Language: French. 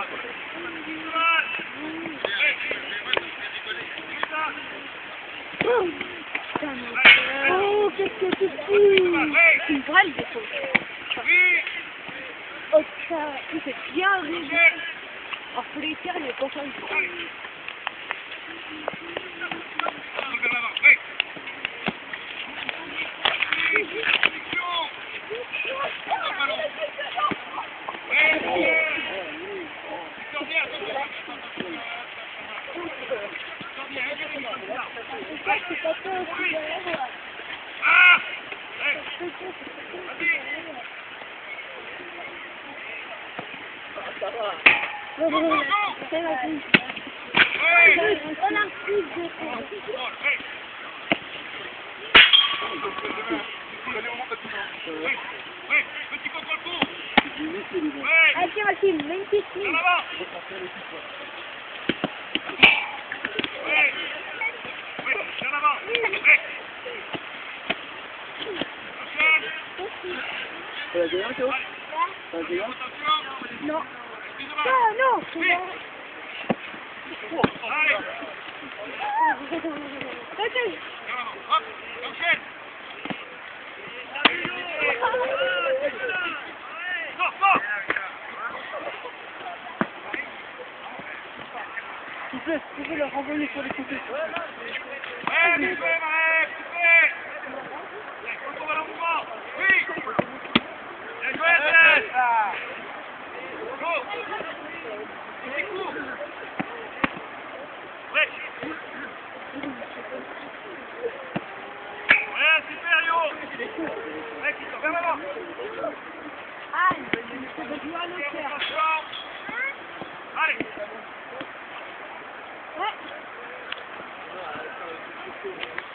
Oh, qu'est-ce que tu fous? Tu me voiles des fois. Oh, ça, c'est bien horrible. Alors, faut les tirer, mais pas ça. Petit contre-coup. Allez, Maxime, même question. Non. Ah non, c'est bon. Ok. Hop, enchaîne. Sors, sors. Tu peux le renvoyer sur les côtés. Ouais, tu fais, Maël, tu fais. Retourne à l'enmouvement. Oui. Bien joué, Thérèse. Go. Petit coup. Ouais. Ouais, super, Yo. Ouais, qui sort vers l'avant. Ah, ça va jouer à l'autre. Allez. Ouais.